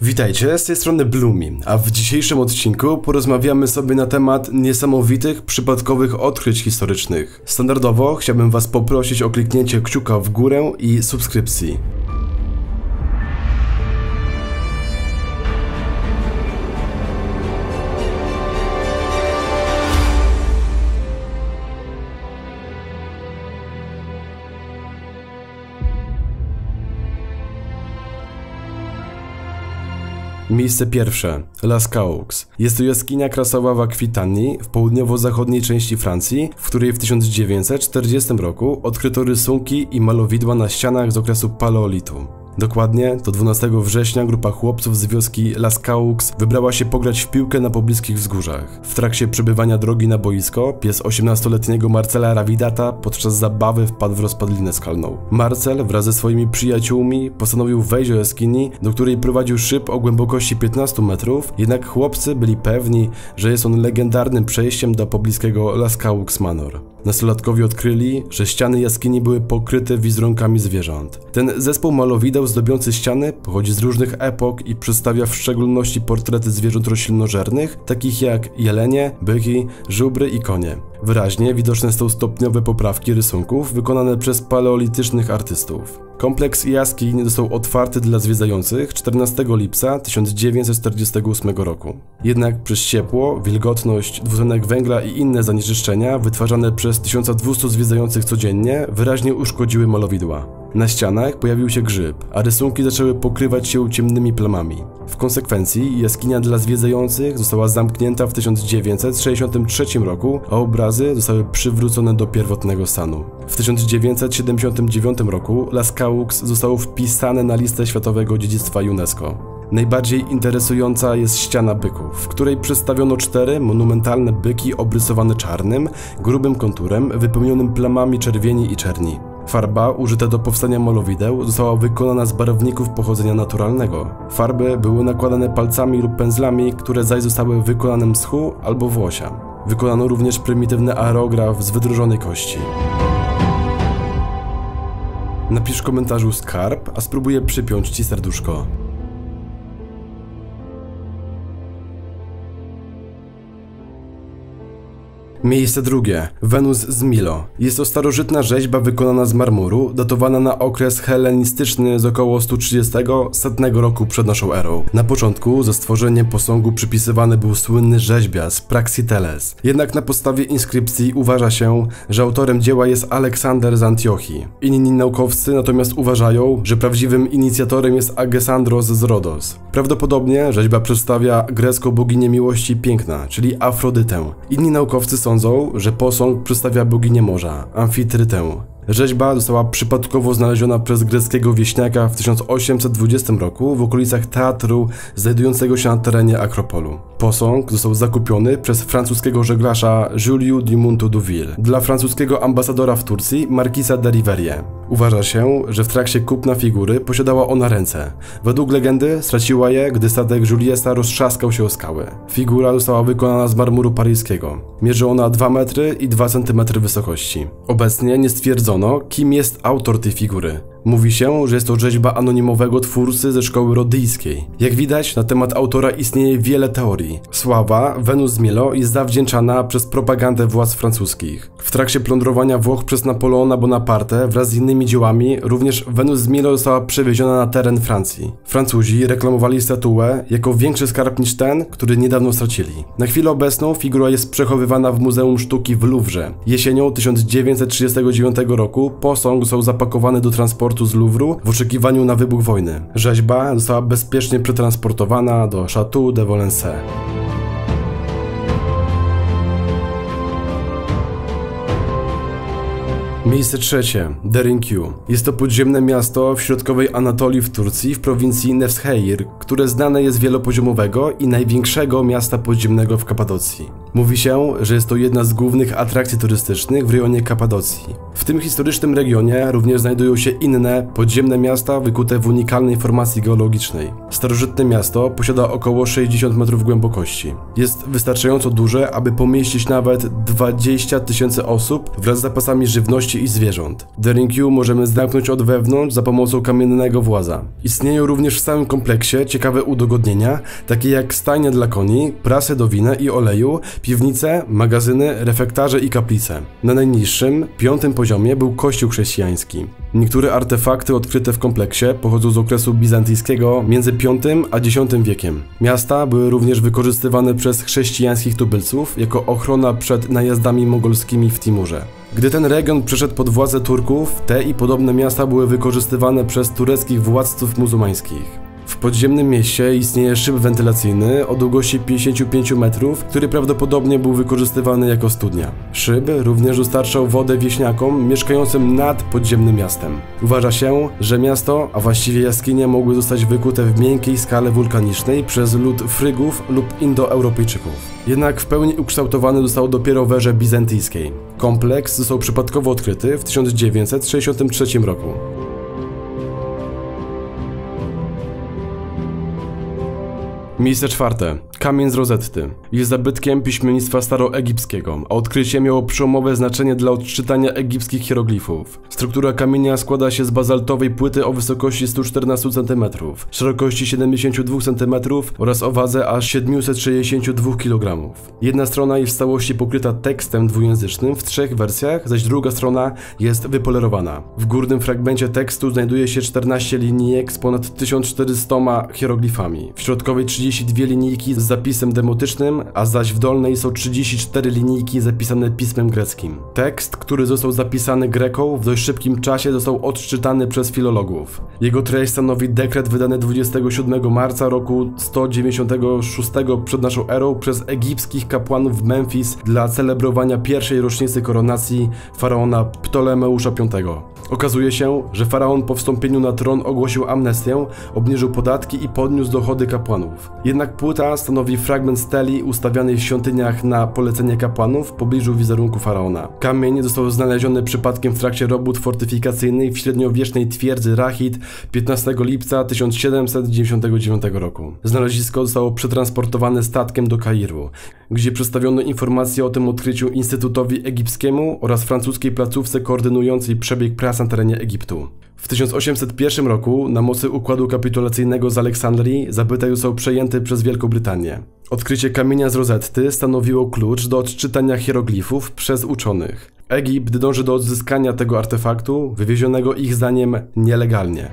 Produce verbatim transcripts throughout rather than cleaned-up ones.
Witajcie, z tej strony Blumi, a w dzisiejszym odcinku porozmawiamy sobie na temat niesamowitych, przypadkowych odkryć historycznych. Standardowo chciałbym Was poprosić o kliknięcie kciuka w górę i subskrypcji. Miejsce pierwsze. Lascaux. Jest to jaskinia krasowa w Akwitanii w południowo-zachodniej części Francji, w której w tysiąc dziewięćset czterdziestym roku odkryto rysunki i malowidła na ścianach z okresu paleolitu. Dokładnie, do dwunastego września grupa chłopców z wioski Lascaux wybrała się pograć w piłkę na pobliskich wzgórzach. W trakcie przebywania drogi na boisko pies osiemnastoletniego Marcela Ravidata podczas zabawy wpadł w rozpadlinę skalną. Marcel wraz ze swoimi przyjaciółmi postanowił wejść do jaskini, do której prowadził szyb o głębokości piętnastu metrów, jednak chłopcy byli pewni, że jest on legendarnym przejściem do pobliskiego Lascaux Manor. Nastolatkowie odkryli, że ściany jaskini były pokryte wizerunkami zwierząt. Ten zespół malowideł zdobiący ściany pochodzi z różnych epok i przedstawia w szczególności portrety zwierząt roślinnożernych, takich jak jelenie, byki, żubry i konie. Wyraźnie widoczne są stopniowe poprawki rysunków wykonane przez paleolitycznych artystów. Kompleks jaskiń został otwarty dla zwiedzających czternastego lipca tysiąc dziewięćset czterdziestego ósmego roku. Jednak przez ciepło, wilgotność, dwutlenek węgla i inne zanieczyszczenia wytwarzane przez tysiąc dwieście zwiedzających codziennie wyraźnie uszkodziły malowidła. Na ścianach pojawił się grzyb, a rysunki zaczęły pokrywać się ciemnymi plamami. W konsekwencji jaskinia dla zwiedzających została zamknięta w tysiąc dziewięćset sześćdziesiątym trzecim roku, a obrazy zostały przywrócone do pierwotnego stanu. W tysiąc dziewięćset siedemdziesiątym dziewiątym roku Lascaux zostało wpisane na listę Światowego Dziedzictwa UNESCO. Najbardziej interesująca jest ściana byków, w której przedstawiono cztery monumentalne byki obrysowane czarnym, grubym konturem wypełnionym plamami czerwieni i czerni. Farba użyta do powstania malowideł została wykonana z barwników pochodzenia naturalnego. Farby były nakładane palcami lub pędzlami, które zaś zostały wykonane mchu albo włosia. Wykonano również prymitywny aerograf z wydrożonej kości. Napisz w komentarzu skarb, a spróbuję przypiąć Ci serduszko. Miejsce drugie. Wenus z Milo. Jest to starożytna rzeźba wykonana z marmuru, datowana na okres hellenistyczny z około sto trzydziestego do setnego roku przed naszą erą. Na początku za stworzenie posągu przypisywany był słynny rzeźbiarz Praxiteles. Jednak na podstawie inskrypcji uważa się, że autorem dzieła jest Aleksander z Antiochii. Inni naukowcy natomiast uważają, że prawdziwym inicjatorem jest Agesandros z Rodos. Prawdopodobnie rzeźba przedstawia grecką boginię miłości i piękna, czyli Afrodytę. Inni naukowcy są Sądzą, że posąg przedstawia boginię morza, Amfitrytę. Rzeźba została przypadkowo znaleziona przez greckiego wieśniaka w tysiąc osiemset dwudziestym roku w okolicach teatru znajdującego się na terenie Akropolu. Posąg został zakupiony przez francuskiego żeglarza Julius Dumont d'Urville dla francuskiego ambasadora w Turcji Marquisa de Rivière. Uważa się, że w trakcie kupna figury posiadała ona ręce. Według legendy straciła je, gdy statek Juliesa roztrzaskał się o skały. Figura została wykonana z marmuru paryskiego. Mierzy ona dwa metry i dwa centymetry wysokości. Obecnie nie stwierdzono, kim jest autor tej figury. Mówi się, że jest to rzeźba anonimowego twórcy ze szkoły rodyjskiej. Jak widać, na temat autora istnieje wiele teorii. Sława Wenus z Milo jest zawdzięczana przez propagandę władz francuskich. W trakcie plądrowania Włoch przez Napoleona Bonaparte wraz z innymi dziełami również Wenus z Milo została przewieziona na teren Francji. Francuzi reklamowali statuę jako większy skarb niż ten, który niedawno stracili. Na chwilę obecną figura jest przechowywana w Muzeum Sztuki w Louvrze. Jesienią tysiąc dziewięćset trzydziestego dziewiątego roku posąg został zapakowany do transportu z Louvru w oczekiwaniu na wybuch wojny. Rzeźba została bezpiecznie przetransportowana do Château de Valenciennes. Miejsce trzecie. Derinkiu. Jest to podziemne miasto w środkowej Anatolii w Turcji w prowincji Nevşehir, które znane jest z wielopoziomowego i największego miasta podziemnego w Kapadocji. Mówi się, że jest to jedna z głównych atrakcji turystycznych w rejonie Kapadocji. W tym historycznym regionie również znajdują się inne, podziemne miasta wykute w unikalnej formacji geologicznej. Starożytne miasto posiada około sześćdziesiąt metrów głębokości. Jest wystarczająco duże, aby pomieścić nawet dwadzieścia tysięcy osób wraz z zapasami żywności i zwierząt. Derinkiu możemy zamknąć od wewnątrz za pomocą kamiennego właza. Istnieją również w całym kompleksie ciekawe udogodnienia, takie jak stajnie dla koni, prasy do wina i oleju, piwnice, magazyny, refektarze i kaplice. Na najniższym, piątym poziomie był kościół chrześcijański. Niektóre artefakty odkryte w kompleksie pochodzą z okresu bizantyjskiego między piątym a dziesiątym wiekiem. Miasta były również wykorzystywane przez chrześcijańskich tubylców jako ochrona przed najazdami mongolskimi w Timurze. Gdy ten region przeszedł pod władzę Turków, te i podobne miasta były wykorzystywane przez tureckich władców muzułmańskich. W podziemnym mieście istnieje szyb wentylacyjny o długości pięćdziesięciu pięciu metrów, który prawdopodobnie był wykorzystywany jako studnia. Szyb również dostarczał wodę wieśniakom mieszkającym nad podziemnym miastem. Uważa się, że miasto, a właściwie jaskinie, mogły zostać wykute w miękkiej skale wulkanicznej przez lud Frygów lub Indoeuropejczyków. Jednak w pełni ukształtowany został dopiero w erze bizantyjskiej. Kompleks został przypadkowo odkryty w tysiąc dziewięćset sześćdziesiątym trzecim roku. Miejsce czwarte. Kamień z Rozetty. Jest zabytkiem piśmiennictwa staroegipskiego, a odkrycie miało przełomowe znaczenie dla odczytania egipskich hieroglifów. Struktura kamienia składa się z bazaltowej płyty o wysokości stu czternastu centymetrów, szerokości siedemdziesięciu dwóch centymetrów oraz o wadze aż siedmiuset sześćdziesięciu dwóch kilogramów. Jedna strona jest w całości pokryta tekstem dwujęzycznym w trzech wersjach, zaś druga strona jest wypolerowana. W górnym fragmencie tekstu znajduje się czternaście linijek z ponad tysiąc czterystoma hieroglifami, w środkowej trzydzieści dwie linijki z zapisem demotycznym, a zaś w dolnej są trzydzieści cztery linijki zapisane pismem greckim. Tekst, który został zapisany Greką, w dość szybkim czasie został odczytany przez filologów. Jego treść stanowi dekret wydany dwudziestego siódmego marca roku sto dziewięćdziesiątego szóstego przed naszą erą przez egipskich kapłanów w Memfis dla celebrowania pierwszej rocznicy koronacji faraona Ptolemeusza piątego. Okazuje się, że faraon po wstąpieniu na tron ogłosił amnestię, obniżył podatki i podniósł dochody kapłanów. Jednak płyta stanowi fragment steli ustawianej w świątyniach na polecenie kapłanów w pobliżu wizerunku faraona. Kamień został znaleziony przypadkiem w trakcie robót fortyfikacyjnych w średniowiecznej twierdzy Rahit piętnastego lipca tysiąc siedemset dziewięćdziesiątego dziewiątego roku. Znalezisko zostało przetransportowane statkiem do Kairu, gdzie przedstawiono informacje o tym odkryciu Instytutowi Egipskiemu oraz francuskiej placówce koordynującej przebieg prac na terenie Egiptu. W tysiąc osiemset pierwszym roku na mocy układu kapitulacyjnego z Aleksandrii zabytek został przejęty przez Wielką Brytanię. Odkrycie kamienia z Rozetty stanowiło klucz do odczytania hieroglifów przez uczonych. Egipt dąży do odzyskania tego artefaktu, wywiezionego ich zdaniem nielegalnie.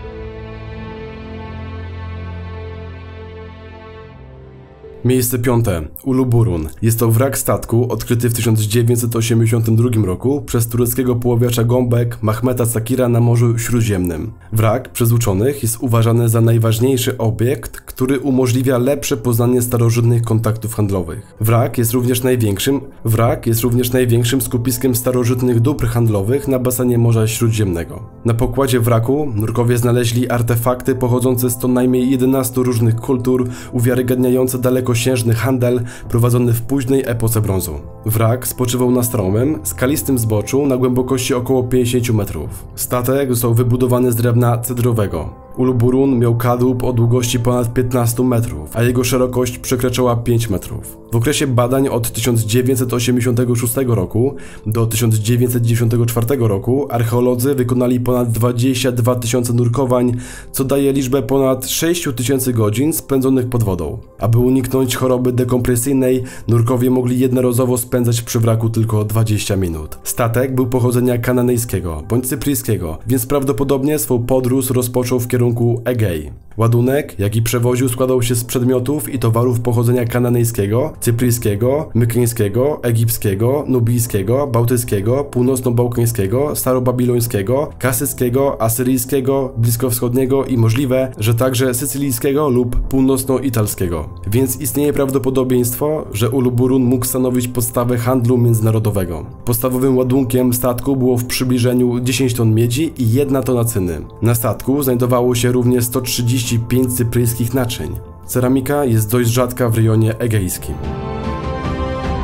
Miejsce piąte. Uluburun. Jest to wrak statku odkryty w tysiąc dziewięćset osiemdziesiątym drugim roku przez tureckiego poławiacza gąbek Mahmeta Sakira na Morzu Śródziemnym. Wrak przez uczonych jest uważany za najważniejszy obiekt, który umożliwia lepsze poznanie starożytnych kontaktów handlowych. Wrak jest również największym, wrak jest również największym skupiskiem starożytnych dóbr handlowych na basenie Morza Śródziemnego. Na pokładzie wraku nurkowie znaleźli artefakty pochodzące z co najmniej jedenastu różnych kultur, uwiarygadniające daleko księżny handel prowadzony w późnej epoce brązu. Wrak spoczywał na stromym, skalistym zboczu na głębokości około pięćdziesięciu metrów. Statek został wybudowany z drewna cedrowego. Uluburun miał kadłub o długości ponad piętnastu metrów, a jego szerokość przekraczała pięć metrów. W okresie badań od tysiąc dziewięćset osiemdziesiątego szóstego roku do tysiąc dziewięćset dziewięćdziesiątego czwartego roku archeolodzy wykonali ponad dwadzieścia dwa tysiące nurkowań, co daje liczbę ponad sześć tysięcy godzin spędzonych pod wodą. Aby uniknąć choroby dekompresyjnej, nurkowie mogli jednorazowo spędzać przy wraku tylko dwadzieścia minut. Statek był pochodzenia kananejskiego bądź cypryjskiego, więc prawdopodobnie swą podróż rozpoczął w kierunku Egei. Ładunek, jaki przewoził, składał się z przedmiotów i towarów pochodzenia kananejskiego, cypryjskiego, mykeńskiego, egipskiego, nubijskiego, bałtyckiego, północno-bałkańskiego, starobabilońskiego, kasyckiego, asyryjskiego, bliskowschodniego i możliwe, że także sycylijskiego lub północno-italskiego. Więc istnieje prawdopodobieństwo, że Uluburun mógł stanowić podstawę handlu międzynarodowego. Podstawowym ładunkiem statku było w przybliżeniu dziesięć ton miedzi i jedna tona cyny. Na statku znajdowało się również sto trzydzieści pięć cypryjskich naczyń. Ceramika jest dość rzadka w rejonie egejskim.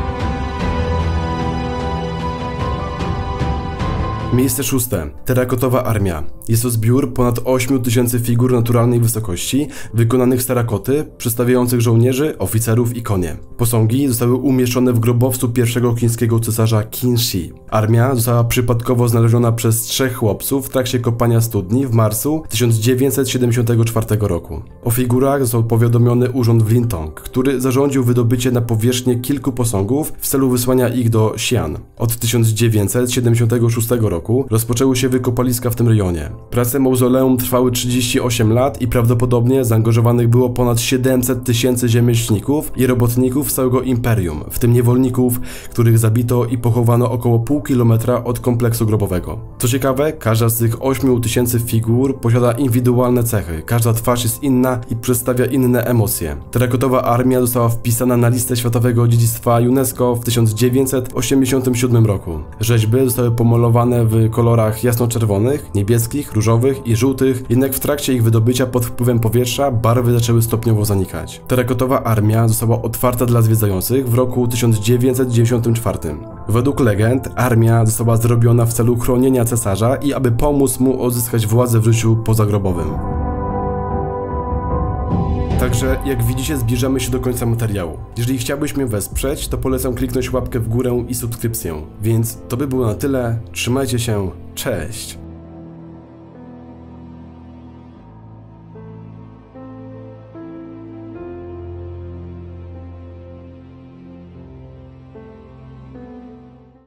Miejsce szóste. Terakotowa armia. Jest to zbiór ponad ośmiu tysięcy figur naturalnej wysokości, wykonanych z terakoty, przedstawiających żołnierzy, oficerów i konie. Posągi zostały umieszczone w grobowcu pierwszego chińskiego cesarza Qin Shi. Armia została przypadkowo znaleziona przez trzech chłopców w trakcie kopania studni w marcu tysiąc dziewięćset siedemdziesiątego czwartego roku. O figurach został powiadomiony urząd w Lintong, który zarządził wydobycie na powierzchnię kilku posągów w celu wysłania ich do Xi'an. Od tysiąc dziewięćset siedemdziesiątego szóstego roku rozpoczęły się wykopaliska w tym rejonie. Prace mauzoleum trwały trzydzieści osiem lat i prawdopodobnie zaangażowanych było ponad siedemset tysięcy rzemieślników i robotników z całego imperium, w tym niewolników, których zabito i pochowano około pół kilometra od kompleksu grobowego. Co ciekawe, każda z tych ośmiu tysięcy figur posiada indywidualne cechy, każda twarz jest inna i przedstawia inne emocje. Terakotowa armia została wpisana na listę Światowego Dziedzictwa UNESCO w tysiąc dziewięćset osiemdziesiątym siódmym roku. Rzeźby zostały pomalowane w kolorach jasno-czerwonych, niebieskich, różowych i żółtych, jednak w trakcie ich wydobycia pod wpływem powietrza barwy zaczęły stopniowo zanikać. Terakotowa armia została otwarta dla zwiedzających w roku tysiąc dziewięćset dziewięćdziesiątym czwartym. Według legend armia została zrobiona w celu chronienia cesarza i aby pomóc mu odzyskać władzę w życiu pozagrobowym. Także jak widzicie, zbliżamy się do końca materiału. Jeżeli chciałbyś mnie wesprzeć, to polecam kliknąć łapkę w górę i subskrypcję. Więc to by było na tyle. Trzymajcie się. Cześć!